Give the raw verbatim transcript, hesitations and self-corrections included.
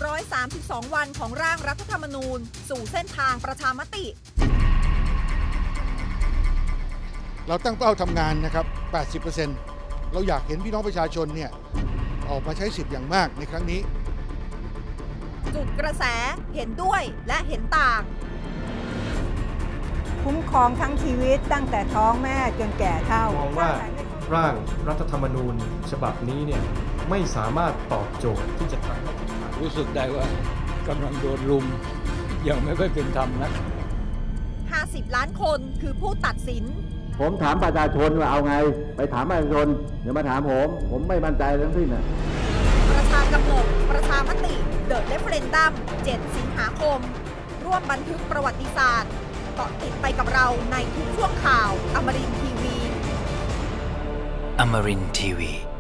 ร้อยสามสิบสอง วันของร่างรัฐธรรมนูญสู่เส้นทางประชามติเราตั้งเป้าทำงานนะครับ แปดสิบเปอร์เซ็นต์ เราอยากเห็นพี่น้องประชาชนเนี่ยออกมาใช้สิทธิ์อย่างมากในครั้งนี้จุดกระแสเห็นด้วยและเห็นต่างคุ้มครองทั้งชีวิตตั้งแต่ท้องแม่จนแก่เฒ่ามองว่าร่างรัฐธรรมนูญฉบับนี้เนี่ยไม่สามารถตอบโจทย์ที่จะทำให้รู้สึกได้ว่ากำลังโดนลุมยังไม่ค่อยเป็นธรรมนะห้าสิบล้านคนคือผู้ตัดสินผมถามประชาชนว่าเอาไงไปถามประชาชนอย่ามาถามผมผมไม่มั่นใจทั้งสิ้นนะประชากำหนดประชามติเดอะเรฟเฟรนดัมเจ็ดสิงหาคมร่วมบันทึกประวัติศาสตร์เกาะติดไปกับเราในทุกช่วงข่าวอมรินทร์ทีวีอมรินทร์ทีวี